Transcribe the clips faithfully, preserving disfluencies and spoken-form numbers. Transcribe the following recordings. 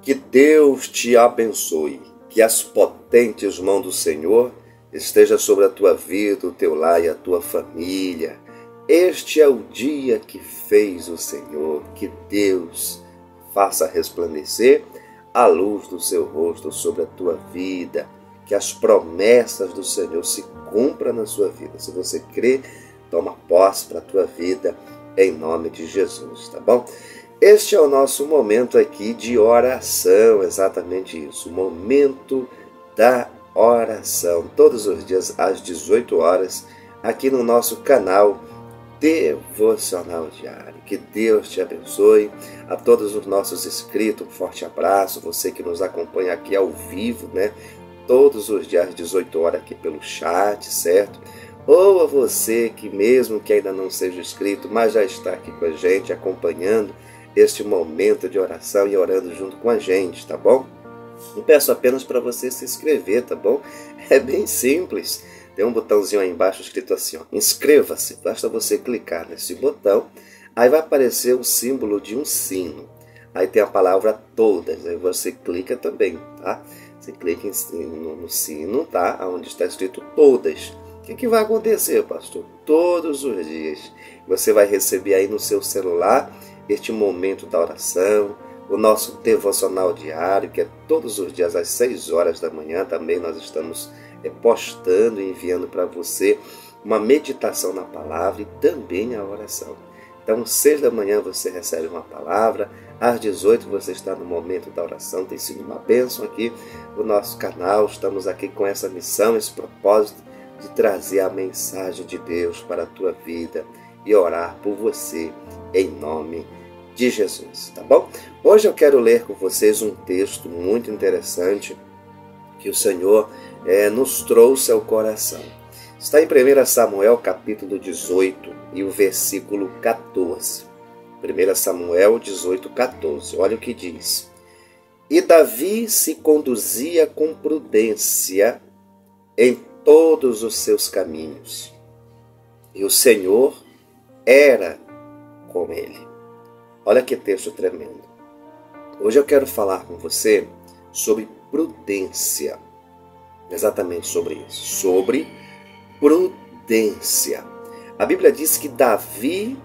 Que Deus te abençoe, que as potentes mãos do Senhor estejam sobre a tua vida, o teu lar e a tua família. Este é o dia que fez o Senhor, que Deus faça resplandecer a luz do seu rosto sobre a tua vida, que as promessas do Senhor se cumpram na sua vida. Se você crê, toma posse para a tua vida, em nome de Jesus, tá bom? Este é o nosso momento aqui de oração, exatamente isso, o momento da oração, todos os dias às dezoito horas, aqui no nosso canal Devocional Diário. Que Deus te abençoe, a todos os nossos inscritos, um forte abraço, você que nos acompanha aqui ao vivo, né? Todos os dias às dezoito horas aqui pelo chat, certo? Ou a você que mesmo que ainda não seja inscrito, mas já está aqui com a gente, acompanhando este momento de oração e orando junto com a gente, tá bom? Eu peço apenas para você se inscrever, tá bom? É bem simples. Tem um botãozinho aí embaixo escrito assim, ó, inscreva-se. Basta você clicar nesse botão, aí vai aparecer o símbolo de um sino. Aí tem a palavra todas, aí você clica também, tá? Você clica no, no sino, tá? Onde está escrito todas. O que, que vai acontecer, pastor? Todos os dias você vai receber aí no seu celular este momento da oração, o nosso devocional diário, que é todos os dias às seis horas da manhã. Também nós estamos é, postando e enviando para você uma meditação na palavra e também a oração. Então, às seis da manhã você recebe uma palavra, às dezoito você está no momento da oração. Tem sido uma bênção aqui no nosso canal. Estamos aqui com essa missão, esse propósito de trazer a mensagem de Deus para a tua vida e orar por você em nome de Jesus, tá bom? Hoje eu quero ler com vocês um texto muito interessante que o Senhor é, nos trouxe ao coração. Está em primeiro Samuel, capítulo dezoito, e o versículo quatorze. primeiro Samuel dezoito, quatorze. Olha o que diz. E Davi se conduzia com prudência em todos os seus caminhos, e o Senhor era com ele. Olha que texto tremendo. Hoje eu quero falar com você sobre prudência. Exatamente sobre isso. Sobre prudência. A Bíblia diz que Davi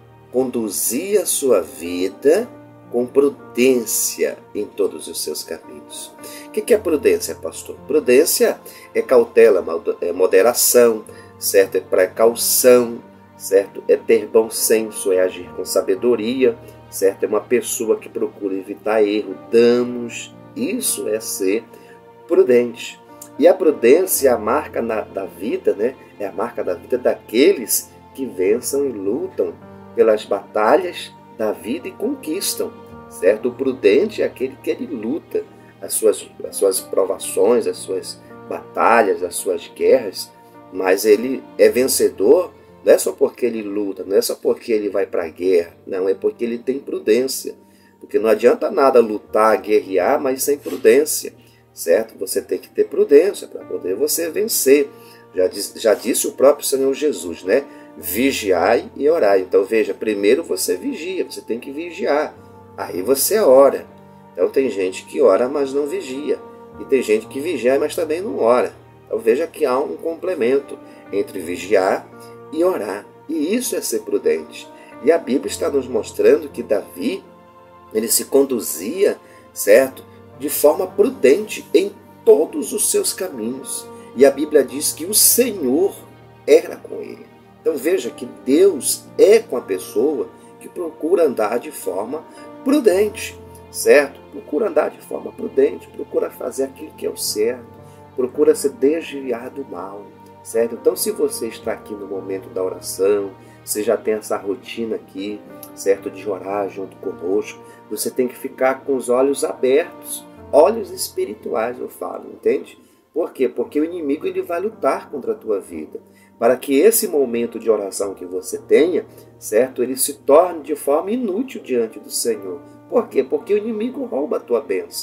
conduzia a sua vida com prudência em todos os seus caminhos. O que é prudência, pastor? Prudência é cautela, é moderação, certo? É precaução, certo? É ter bom senso, é agir com sabedoria, certo? É uma pessoa que procura evitar erro, danos. Isso é ser prudente. E a prudência é a marca na, da vida, né? É a marca da vida daqueles que vencem e lutam pelas batalhas da vida e conquistam, certo? O prudente é aquele que ele luta as suas, as suas provações, as suas batalhas, as suas guerras, mas ele é vencedor. Não é só porque ele luta, não é só porque ele vai para a guerra, não, é porque ele tem prudência. Porque não adianta nada lutar, guerrear, mas sem prudência, certo? Você tem que ter prudência para poder você vencer. Já, diz, já disse o próprio Senhor Jesus, né? Vigiai e orai. Então veja, primeiro você vigia, você tem que vigiar, aí você ora. Então tem gente que ora, mas não vigia, e tem gente que vigia, mas também não ora. Então veja que há um complemento entre vigiar e orar, e isso é ser prudente. E a Bíblia está nos mostrando que Davi, ele se conduzia, certo, de forma prudente em todos os seus caminhos, e a Bíblia diz que o Senhor era com ele. Então veja que Deus é com a pessoa que procura andar de forma prudente, certo? Procura andar de forma prudente, procura fazer aquilo que é o certo, procura se desviar do mal, certo? Então, se você está aqui no momento da oração, você já tem essa rotina aqui, certo? De orar junto conosco, você tem que ficar com os olhos abertos, olhos espirituais, eu falo, entende? Por quê? Porque o inimigo ele vai lutar contra a tua vida, para que esse momento de oração que você tenha, certo? Ele se torne de forma inútil diante do Senhor. Por quê? Porque o inimigo rouba a tua bênção,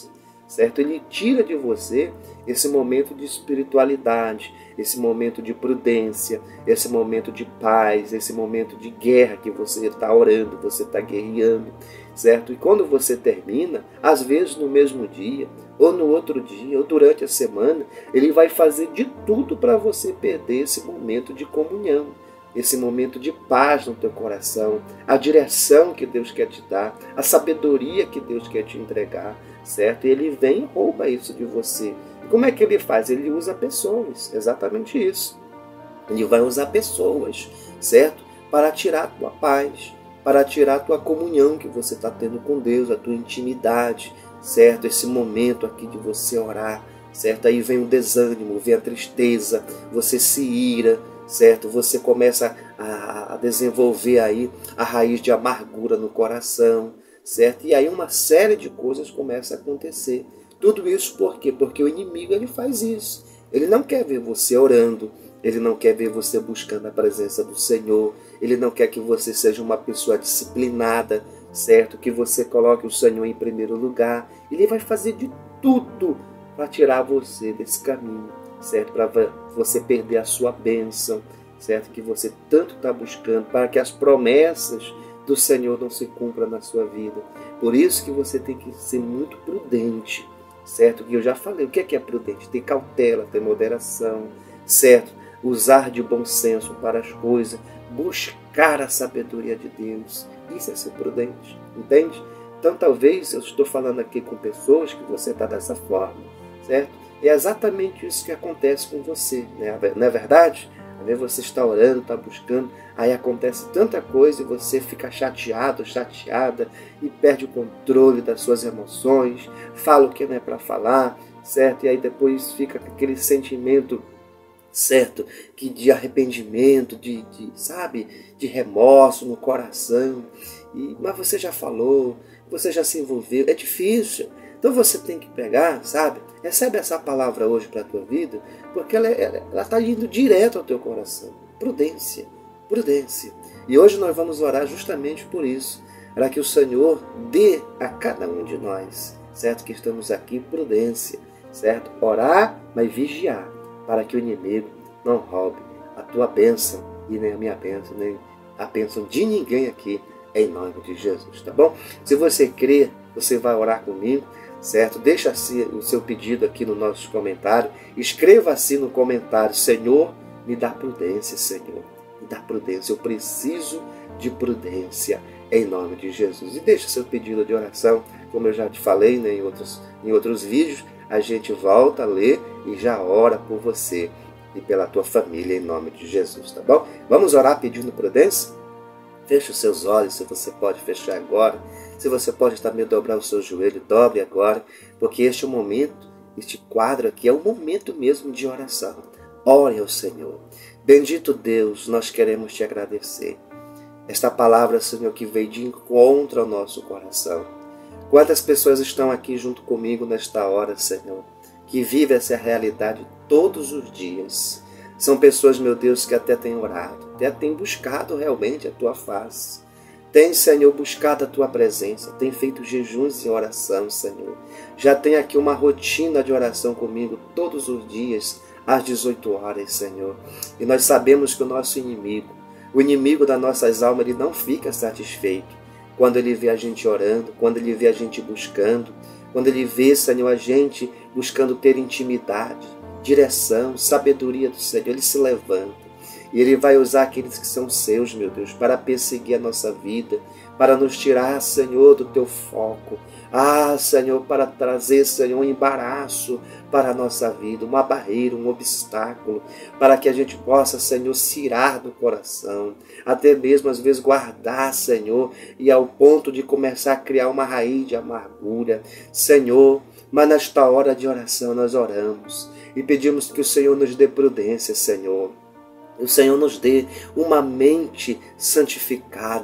certo? Ele tira de você esse momento de espiritualidade, esse momento de prudência, esse momento de paz, esse momento de guerra que você está orando, você está guerreando, certo? E quando você termina, às vezes no mesmo dia, ou no outro dia, ou durante a semana, ele vai fazer de tudo para você perder esse momento de comunhão, esse momento de paz no teu coração, a direção que Deus quer te dar, a sabedoria que Deus quer te entregar, certo? E ele vem e rouba isso de você. E como é que ele faz? Ele usa pessoas, exatamente isso. Ele vai usar pessoas, certo? Para tirar a tua paz, para tirar a tua comunhão que você está tendo com Deus, a tua intimidade, certo? Esse momento aqui de você orar, certo? Aí vem o desânimo, vem a tristeza, você se ira, certo? Você começa a desenvolver aí a raiz de amargura no coração, certo? E aí uma série de coisas começa a acontecer. Tudo isso por quê? Porque o inimigo ele faz isso. Ele não quer ver você orando, ele não quer ver você buscando a presença do Senhor, ele não quer que você seja uma pessoa disciplinada, certo? Que você coloque o Senhor em primeiro lugar. Ele vai fazer de tudo para tirar você desse caminho, certo? Para você perder a sua bênção, certo? Que você tanto está buscando, para que as promessas do Senhor não se cumpram na sua vida. Por isso que você tem que ser muito prudente, certo? Que eu já falei, o que é que é prudente? Ter cautela, ter moderação, certo? Usar de bom senso para as coisas, buscar a sabedoria de Deus. Isso é ser prudente, entende? Então talvez eu estou falando aqui com pessoas que você está dessa forma, certo? É exatamente isso que acontece com você, né? Não é verdade? Às vezes você está orando, está buscando, aí acontece tanta coisa e você fica chateado, chateada e perde o controle das suas emoções, fala o que não é para falar, certo? E aí depois fica com aquele sentimento, certo? Que de arrependimento, de, de sabe? De remorso no coração. E, mas você já falou, você já se envolveu, é difícil. Então você tem que pegar, sabe? Recebe essa palavra hoje para a tua vida, porque ela está indo direto ao teu coração. Prudência, prudência. E hoje nós vamos orar justamente por isso, para que o Senhor dê a cada um de nós, certo? Que estamos aqui, prudência, certo? Orar, mas vigiar, para que o inimigo não roube a tua bênção, e nem a minha bênção, nem a bênção de ninguém aqui, em nome de Jesus, tá bom? Se você crê, você vai orar comigo, certo? Deixa assim o seu pedido aqui no nosso comentário. Escreva assim no comentário: Senhor, me dá prudência, Senhor. Me dá prudência. Eu preciso de prudência em nome de Jesus. E deixa seu pedido de oração, como eu já te falei, né, em, outros, em outros vídeos. A gente volta a ler e já ora por você e pela tua família em nome de Jesus, tá bom? Vamos orar pedindo prudência? Feche os seus olhos, se você pode fechar agora. Se você pode também dobrar o seu joelho, dobre agora, porque este é o momento, este quadro aqui é o momento mesmo de oração. Ore ao Senhor. Bendito Deus, nós queremos te agradecer. Esta palavra, Senhor, que veio de encontro ao nosso coração. Quantas pessoas estão aqui junto comigo nesta hora, Senhor, que vivem essa realidade todos os dias. São pessoas, meu Deus, que até têm orado, até têm buscado realmente a Tua face. Tem, Senhor, buscado a Tua presença, tem feito jejuns e oração, Senhor. Já tem aqui uma rotina de oração comigo todos os dias, às dezoito horas, Senhor. E nós sabemos que o nosso inimigo, o inimigo das nossas almas, ele não fica satisfeito quando ele vê a gente orando, quando ele vê a gente buscando, quando ele vê, Senhor, a gente buscando ter intimidade, direção, sabedoria do Senhor. Ele se levanta e Ele vai usar aqueles que são seus, meu Deus, para perseguir a nossa vida, para nos tirar, Senhor, do Teu foco. Ah, Senhor, para trazer, Senhor, um embaraço para a nossa vida, uma barreira, um obstáculo, para que a gente possa, Senhor, se irar do coração, até mesmo às vezes guardar, Senhor, e ao ponto de começar a criar uma raiz de amargura. Senhor, mas nesta hora de oração nós oramos e pedimos que o Senhor nos dê prudência, Senhor. O Senhor nos dê uma mente santificada,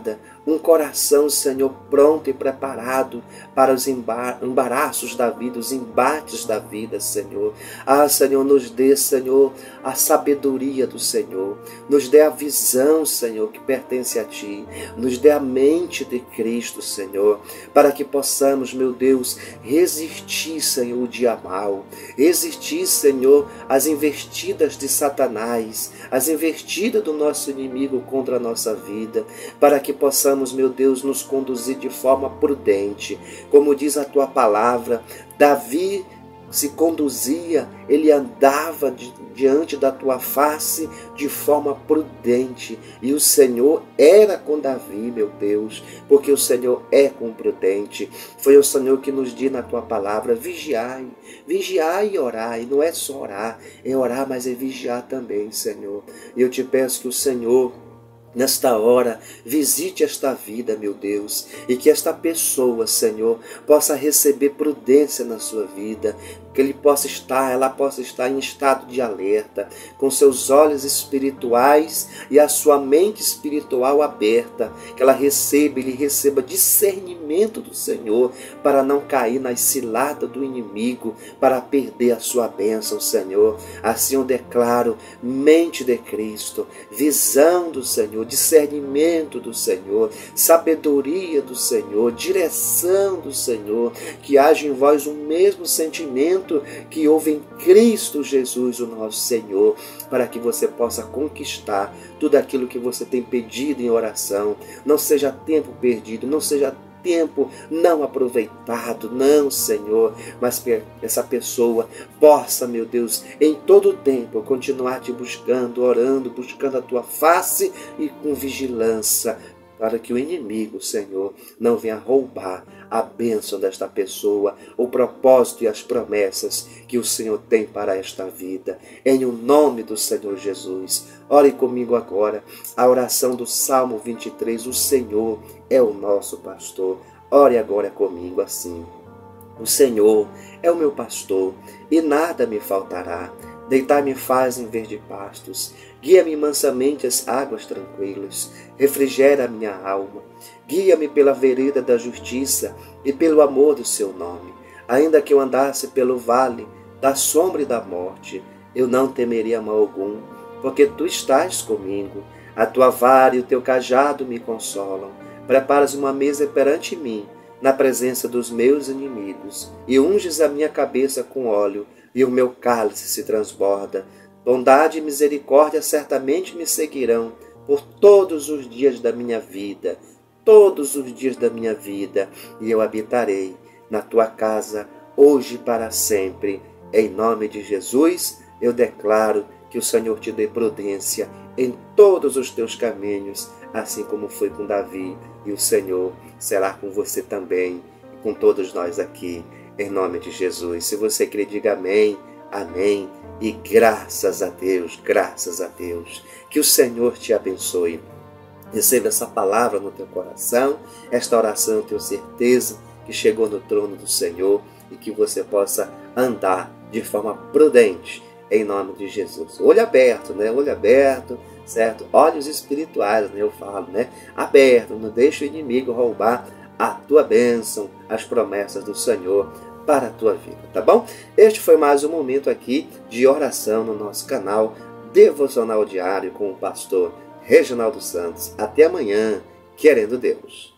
um coração, Senhor, pronto e preparado para os embaraços da vida, os embates da vida, Senhor. Ah, Senhor, nos dê, Senhor, a sabedoria do Senhor, nos dê a visão, Senhor, que pertence a Ti, nos dê a mente de Cristo, Senhor, para que possamos, meu Deus, resistir, Senhor, o dia mal, resistir, Senhor, às investidas de Satanás, às investidas do nosso inimigo contra a nossa vida, para que possamos, meu Deus, nos conduzir de forma prudente. Como diz a Tua palavra, Davi se conduzia, ele andava de, diante da Tua face de forma prudente. E o Senhor era com Davi, meu Deus, porque o Senhor é com o prudente. Foi o Senhor que nos diz na Tua palavra, vigiai, vigiai e orai. Não é só orar, é orar, mas é vigiar também, Senhor. E eu te peço que o Senhor, nesta hora, visite esta vida, meu Deus, e que esta pessoa, Senhor, possa receber prudência na sua vida, que ele possa estar, ela possa estar em estado de alerta, com seus olhos espirituais e a sua mente espiritual aberta, que ela receba, ele receba discernimento do Senhor, para não cair nas ciladas do inimigo, para perder a sua bênção, Senhor. Assim eu declaro, mente de Cristo, visão do Senhor, discernimento do Senhor, sabedoria do Senhor, direção do Senhor, que haja em vós o mesmo sentimento que houve em Cristo Jesus, o nosso Senhor, para que você possa conquistar tudo aquilo que você tem pedido em oração. Não seja tempo perdido, não seja tempo não aproveitado, não, Senhor, mas que essa pessoa possa, meu Deus, em todo o tempo continuar te buscando, orando, buscando a Tua face e com vigilância, para que o inimigo, Senhor, não venha roubar a bênção desta pessoa, o propósito e as promessas que o Senhor tem para esta vida. Em o nome do Senhor Jesus, ore comigo agora a oração do Salmo vinte e três, o Senhor é o nosso pastor. Ore agora comigo assim: o Senhor é o meu pastor e nada me faltará. Deitar-me faz em verde pastos, guia-me mansamente às águas tranquilas, refrigera a minha alma, guia-me pela vereda da justiça e pelo amor do seu nome. Ainda que eu andasse pelo vale da sombra e da morte, eu não temeria mal algum, porque Tu estás comigo, a Tua vara e o Teu cajado me consolam. Preparas uma mesa perante mim, na presença dos meus inimigos, e unges a minha cabeça com óleo, e o meu cálice se transborda. Bondade e misericórdia certamente me seguirão por todos os dias da minha vida, todos os dias da minha vida, e eu habitarei na Tua casa, hoje e para sempre. Em nome de Jesus, eu declaro que o Senhor te dê prudência em todos os teus caminhos, assim como foi com Davi, e o Senhor será com você também, e com todos nós aqui, em nome de Jesus. Se você crê, diga amém, amém, e graças a Deus, graças a Deus. Que o Senhor te abençoe. Receba essa palavra no teu coração, esta oração eu tenho certeza que chegou no trono do Senhor, e que você possa andar de forma prudente, em nome de Jesus. Olho aberto, né? Olho aberto, certo? Olhos espirituais, né? Eu falo, né? Aberto, não deixe o inimigo roubar a tua bênção, as promessas do Senhor para a tua vida, tá bom? Este foi mais um momento aqui de oração no nosso canal Devocional Diário com o pastor Reginaldo Santos. Até amanhã, querendo Deus.